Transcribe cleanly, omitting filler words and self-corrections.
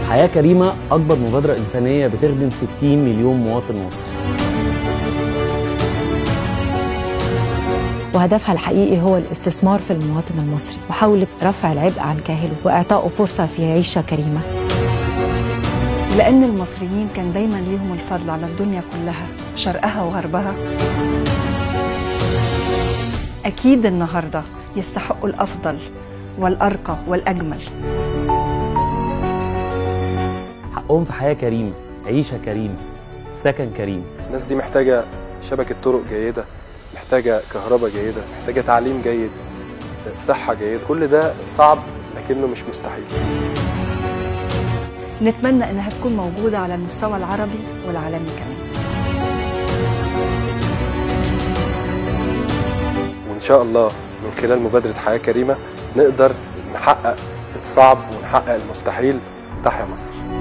حياة كريمة أكبر مبادرة إنسانية بتخدم 60 مليون مواطن مصري. وهدفها الحقيقي هو الاستثمار في المواطن المصري وحاولة رفع العبء عن كاهله وإعطائه فرصة في عيشة كريمة. لأن المصريين كان دايما ليهم الفضل على الدنيا كلها شرقها وغربها، أكيد النهاردة يستحقوا الأفضل والأرقى والأجمل. حقهم في حياة كريمة، عيشة كريمة، سكن كريم. الناس دي محتاجة شبكة طرق جيدة، محتاجة كهرباء جيدة، محتاجة تعليم جيد، صحة جيدة. كل ده صعب لكنه مش مستحيل. نتمنى إنها تكون موجودة على المستوى العربي والعالمي كمان. وإن شاء الله من خلال مبادرة حياة كريمة نقدر نحقق الصعب ونحقق المستحيل. تحيا مصر.